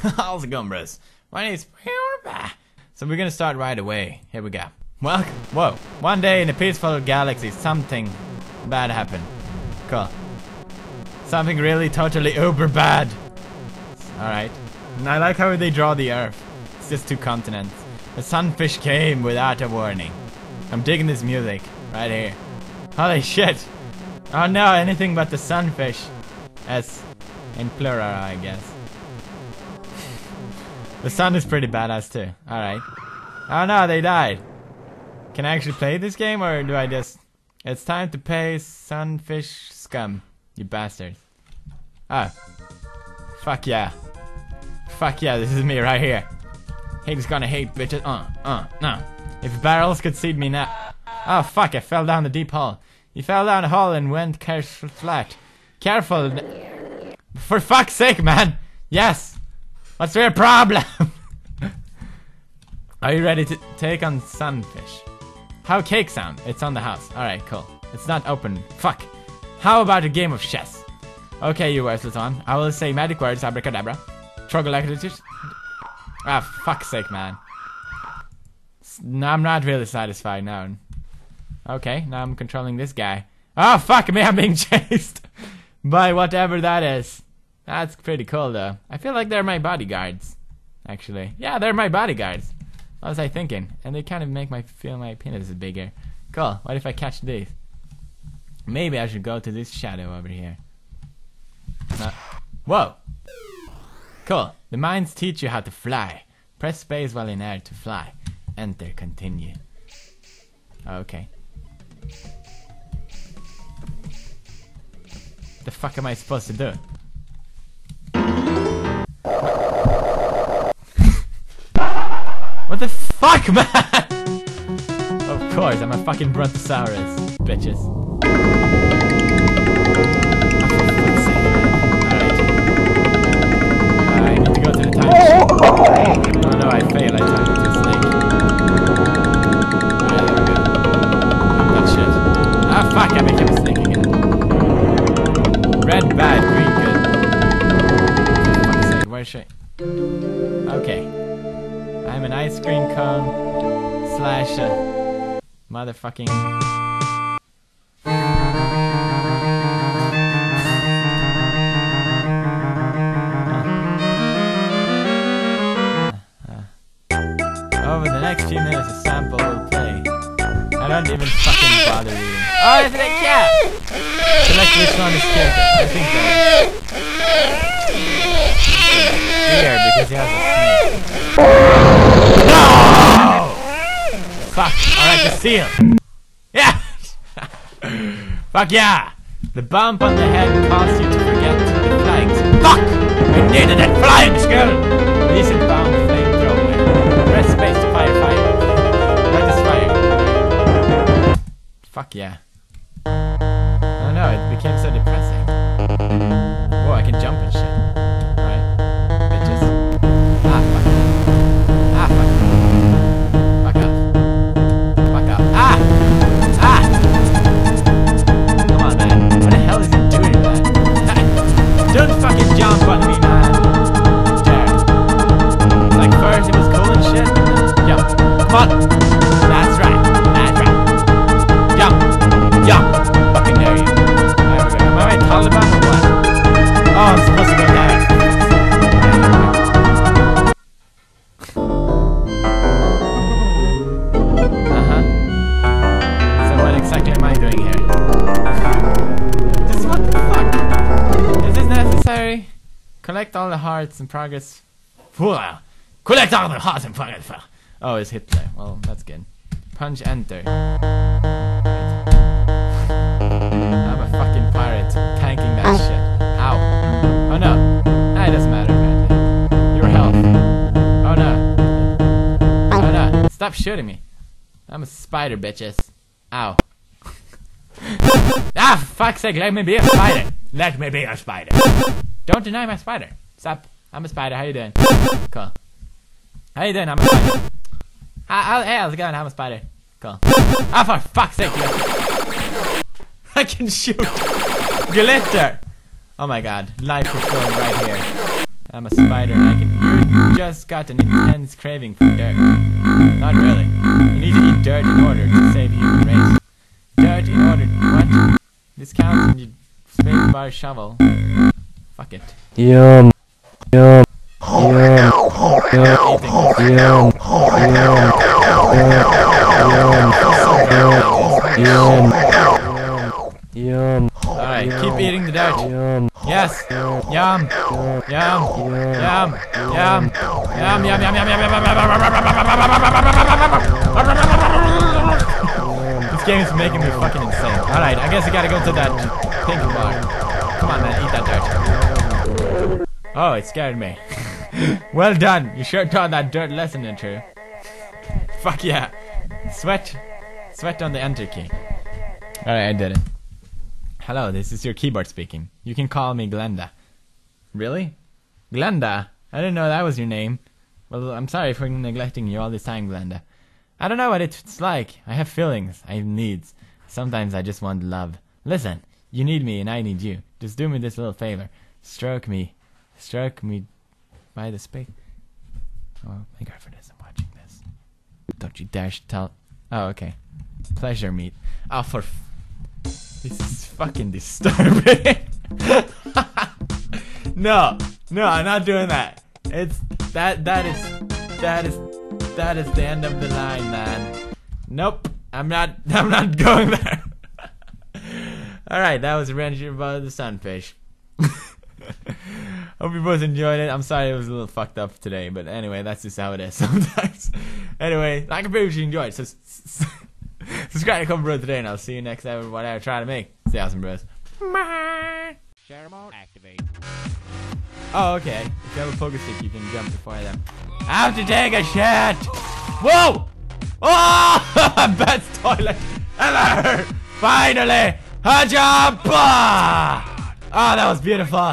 How's it going, bros? My name's So we're gonna start right away. Here we go. Well, whoa. One day in a peaceful galaxy, something bad happened. Cool. Something really totally uber bad. Alright. And I like how they draw the Earth. It's just two continents. The sunfish came without a warning. I'm digging this music right here. Holy shit. Oh no, anything but the sunfish. As in plural, I guess. The sun is pretty badass too. Alright. Oh no, they died. Can I actually play this game, or do I just... It's time to pay sunfish scum. You bastards. Oh. Fuck yeah. Fuck yeah, this is me right here. Hate's gonna hate bitches. No. If barrels could seed me now. Oh fuck, I fell down the deep hole. You fell down the hole and went flat. Careful. For fuck's sake, man. Yes. What's your problem? Are you ready to take on sunfish? How cake sound? It's on the house. Alright, cool. It's not open. Fuck. How about a game of chess? Okay, you worthless one. I will say magic words, abracadabra. Troglodytes. Ah, fuck's sake, man. No, I'm not really satisfied now. Okay, now I'm controlling this guy. Oh, fuck me, I'm being chased by whatever that is. That's pretty cool, though. I feel like they're my bodyguards, actually. Yeah, they're my bodyguards. What was I thinking? And they kind of make my feel my penis is bigger. Cool. What if I catch these? Maybe I should go to this shadow over here. Whoa! Cool. The mines teach you how to fly. Press space while in air to fly. Enter, continue. Okay. The fuck am I supposed to do? What the fuck, man? Of course, I'm a fucking Brontosaurus, bitches. I need to go to the time machine. Oh no, I failed. I turned into a snake. Alright, there we go. Fuck that shit. Ah, fuck, I became a snake again. Red bad, green good. Fuck's sake, where should I... Okay. I'm an ice cream cone slash motherfucking... Over the next few minutes, a sample will play. I don't even fucking bother reading. Oh, it's a cat! Select which one is character. I think that... Here, because he has a snake. No! Fuck. Alright, the seal. Yeah! Fuck yeah! The bump on the head caused you to forget the flags. Fuck! I needed that flying skill! Decent bound flamethrower. Press space to fire fire. That is fire. Fuck yeah. Oh no, it became so depressing. Whoa, I can jump and shit. Alright. Bitches. Ah, fuck. Ah, fuck. Fuck up. Fuck up. Ah! Ah! Come on, man. What the hell is he doing to that? Don't fucking jump on me, man. Like first it was cool and shit. Jump. Come on. That's right. That's right. Jump. Jump. Fucking dare you. Alright, we're good. Am I Taliban or what? Oh, I'm supposed to go there. So what exactly am I doing here? What the fuck? Is this necessary? Collect all the hearts and progress. Collect all the hearts and progress. Oh, it's Hitler. Well, that's good. Punch enter. I'm a fucking pirate tanking that shit. Ow. Oh no. Nah, it doesn't matter, man. Your health. Oh no. Oh no. Stop shooting me. I'm a spider, bitches. Ow. Ah, fuck's sake, let me be a spider. Let me be a spider. Don't deny my spider. Stop. I'm a spider. How you doing? Cool. How you doing? I'm a spider. Hey, how's it going? I'm a spider. Cool. Ah, for fuck's sake. I can shoot. Glitter. Oh my god. Life is going right here. I'm a spider and I can just got an intense craving for dirt. Not really. You need to eat dirt in order to save human race. Dirt in order... What? This counts when you space bar shovel. Fuck it. Yum. Yum. Yum. Alright, keep eating the dirt. Yum. Yes. Yum. Yum. Yum. Yum. Yum. Yum. Yum. This game is making me fucking insane. Alright, I guess I gotta go to that pink bar. Come on, man, eat that dirt. Oh, it scared me. Well done. You sure taught that dirt lesson or two. Fuck yeah. Sweat on the enter key. Alright, I did it. Hello, this is your keyboard speaking. You can call me Glenda. Really? Glenda? I didn't know that was your name. Well, I'm sorry for neglecting you all this time, Glenda. I don't know what it's like. I have feelings. I have needs. Sometimes I just want love. Listen, you need me and I need you. Just do me this little favor. Stroke me by the space. Oh, my girlfriend isn't watching this. Don't you dare tell. Oh, okay. Pleasure meet. Oh, for this is fucking disturbing. No, I'm not doing that. It's that is the end of the line, man. Nope, I'm not going there. All right, that was Ranger about the Sunfish. Hope you both enjoyed it. I'm sorry it was a little fucked up today, but anyway, that's just how it is sometimes. Anyway, like and favorite if you enjoyed. So subscribe to Come Bro today, and I'll see you next time with what I try to make. Stay awesome, bros. Share mode activate. Oh, okay. If you have a poker stick, you can jump before them. I have to take a shit. Whoa! Oh, best toilet ever! Finally, a jump! Oh, that was beautiful.